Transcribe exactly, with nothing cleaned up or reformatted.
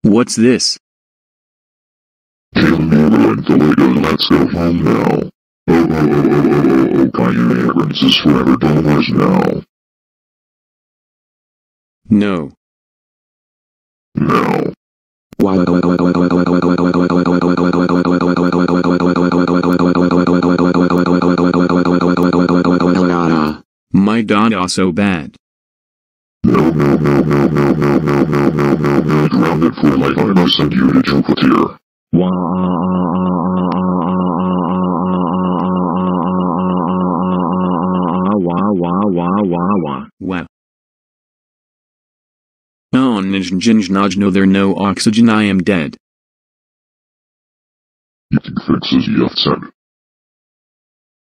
What's this? Kayloo and Kayloo, let's go home now. Oh, oh, oh, oh, oh, oh, oh, goanimate Grounses forever, don't lose now. No. Now. My dada so bad. No, no, no, no, no, no, no, no, no, no, no, grounded for life, I must send you to Jupiter. Wah. Wah, wah, wah, wah, wah. Wow. Oh, ninj ninj naj, no, there no oxygen, I am dead. You can fix as you have said.